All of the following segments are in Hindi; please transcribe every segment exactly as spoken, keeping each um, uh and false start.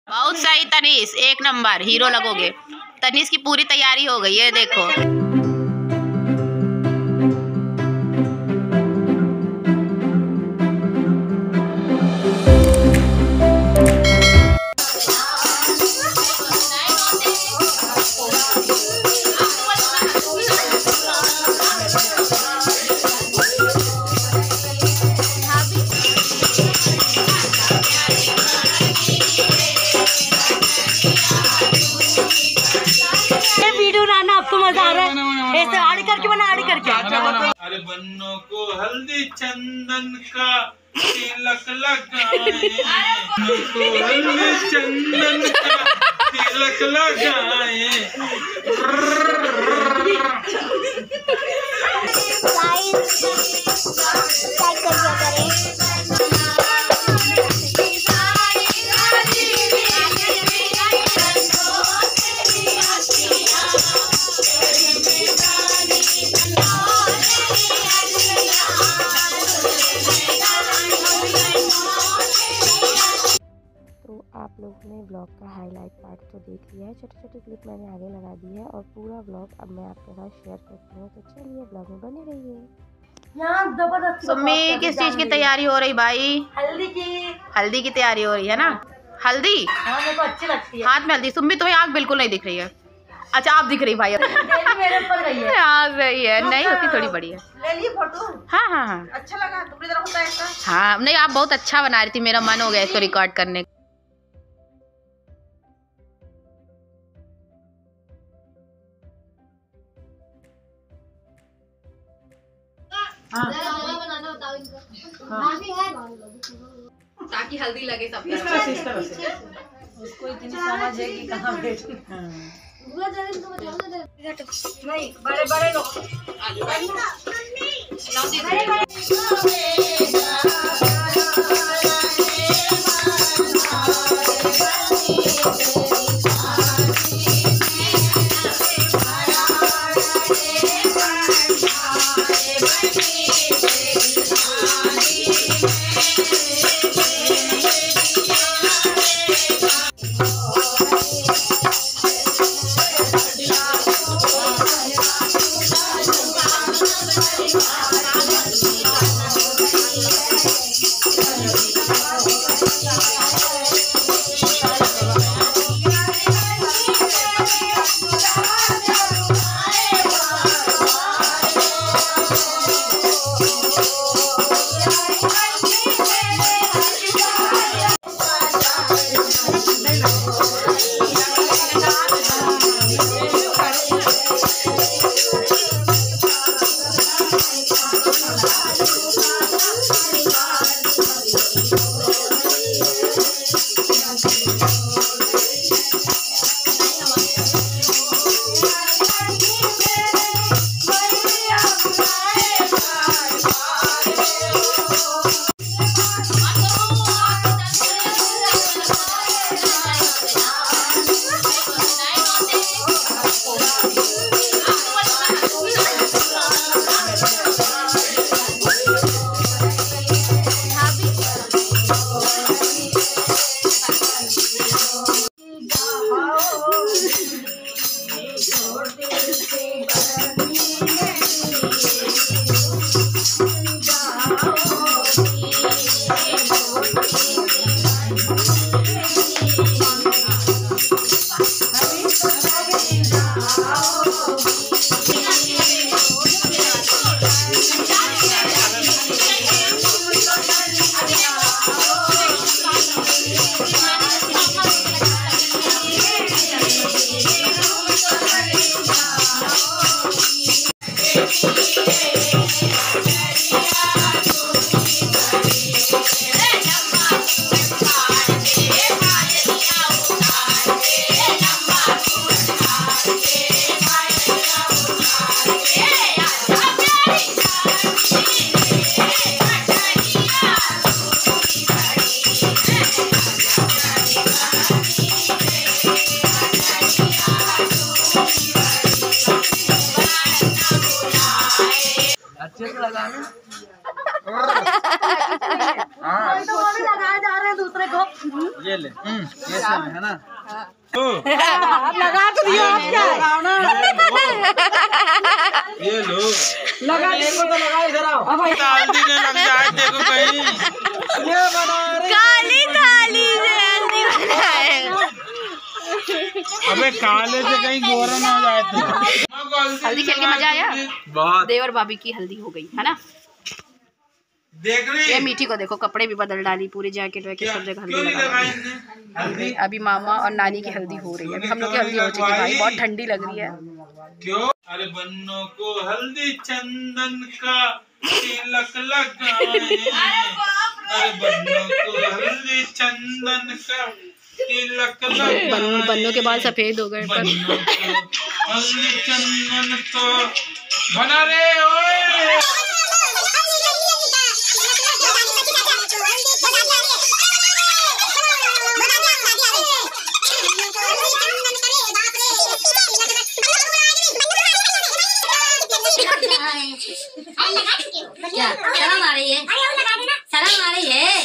बहुत सही तनीष, एक नंबर हीरो लगोगे। तनीष की पूरी तैयारी हो गई है, देखो। आपको मजा आ रहा है? ऐसे आड़ी करके बना, आड़ी करके। अरे बन्नों को हल्दी चंदन का तिलक लगाए, को हल्दी चंदन का तिलक लगाए। तो आप लोगों ने ब्लॉग का हाईलाइट पार्ट तो देख लिया है, छोटी छोटी क्लिप मैंने आगे लगा दी है और पूरा ब्लॉग अब मैं आपके साथ शेयर करती हूँ। तो चलिए ब्लॉग में बने रहिए। यहाँ जबरदस्त सुम्मी किस चीज की तैयारी हो रही भाई? हल्दी की। हल्दी की तैयारी हो रही है ना? हल्दी हाँ, मेरे को अच्छी लगती है। हाथ में हल्दी। सुम्मी तुम्हें आँख बिल्कुल नहीं दिख रही है। अच्छा आप दिख रही भाई। मेरे ऊपर गई है। हाँ सही है, नहीं होती थोड़ी बड़ी है। ले लिए फोटो? हाँ हाँ हाँ अच्छा लगा? तुम्हारी तरफ होता है ऐसा? हाँ नहीं, आप बहुत अच्छा बना रही थी, मेरा मन हो गया इसको रिकॉर्ड करने का। हाँ। ताकि हल्दी लगे सब इस तरह से, इस तरह से। उसको इतनी समझ है कि कहाँ बैठ। नहीं, बड़े बड़े लोग। अच्छे से लगाना। लगाए जा रहे हैं दूसरे को। ये ले। पहले ऐसे में है ना। लगा तो दिया आप क्या ये लो लगा देखो तो लगा इधर आओ। हल्दी ने लग जाए देखो कहीं। ये बना रहे काली थाली से हल्दी बनाए। अबे काले से कहीं गोरा ना हो जाए तो। हल्दी खेल के मजा आया। बहुत देवर भाभी की हल्दी हो गई है ना। देख रही ये मीठी को देखो कपड़े भी बदल डाली, पूरी जैकेट वैकेट सब जगह क्यों हल्दी नहीं लगा लगाई दी। इनने हल्दी? अभी मामा और नानी की हल्दी हो रही है। अभी हम लोग की हल्दी हो चुकी है भाई, बहुत ठंडी लग रही है। क्यों? अरे बन्नों को हल्दी चंदन का तिलक लगाए। अरे बन्नों को हल्दी चंदन का तिलक लगाए। बन, बन्नों के बाल सफेद हो गए पर बन्नों को हल्दी चंदन तो बना रे ओए। क्या शर्म आ रही है? शर्म आ रही है?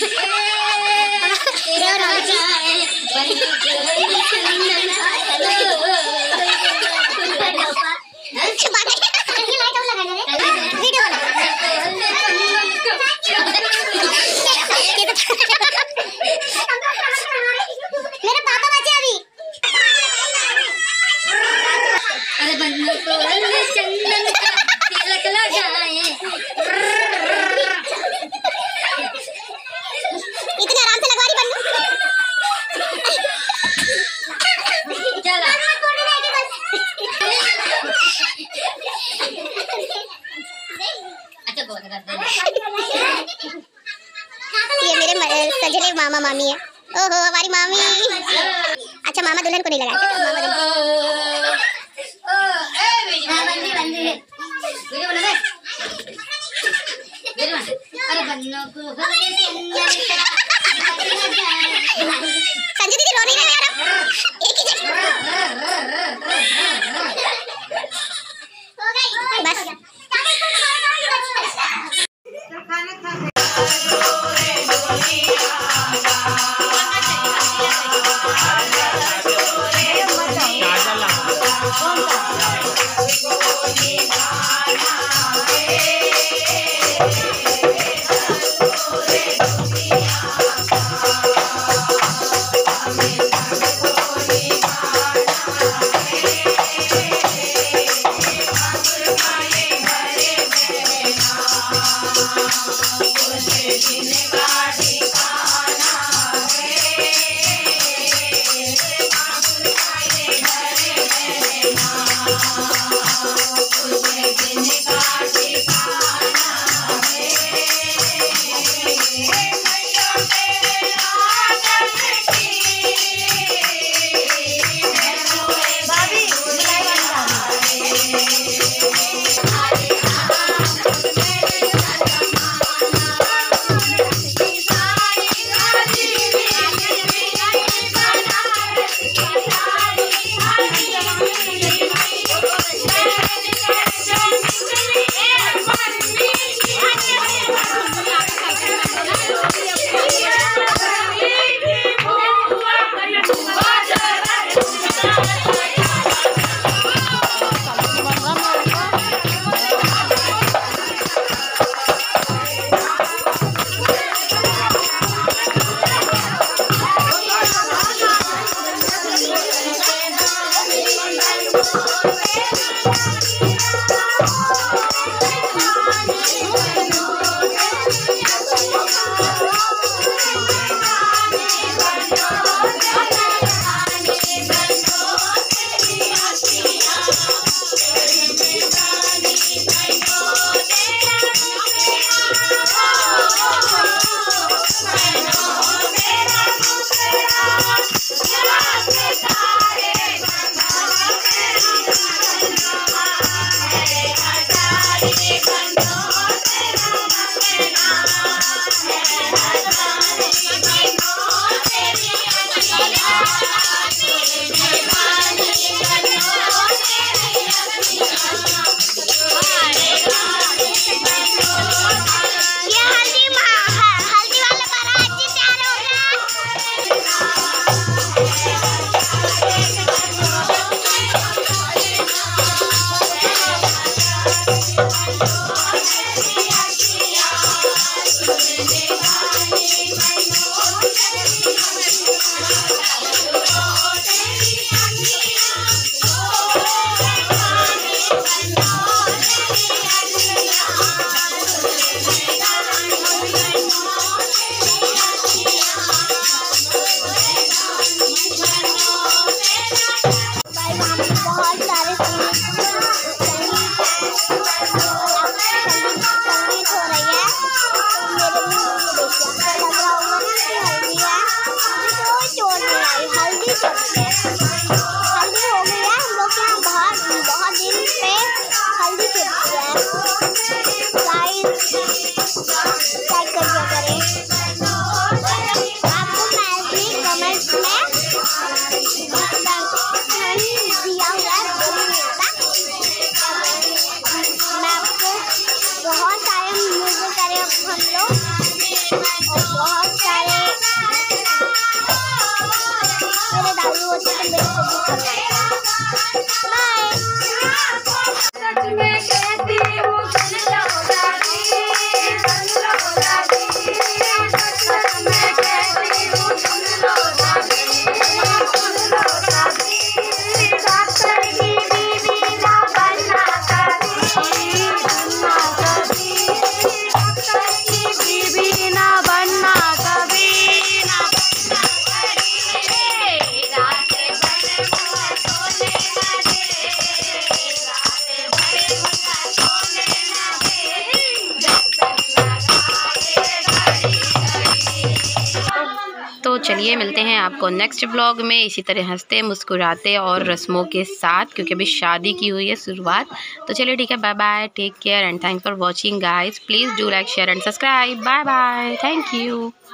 मेरे पापा बचे अभी। अरे बन्नों को हल्दी चंदन का तिलक लगाए। इतने आराम से लगवा रही बन्नू। चला अच्छा बहुत कर दे। ये मेरे सजने मामा मामी है। ओहो हमारी मामी। अच्छा मामा दुल्हन को नहीं लगाते तो मामा दुल्हन। अरे बन्नों को संजय दीदी रोनी नहीं यार एक ही जगह हो गई बस। तो चलिए मिलते हैं आपको नेक्स्ट ब्लॉग में इसी तरह हंसते मुस्कुराते और रस्मों के साथ, क्योंकि अभी शादी की हुई है शुरुआत। तो चलिए ठीक है, bye bye, take care and thanks for watching guys. Please do like share and subscribe. Bye bye, thank you.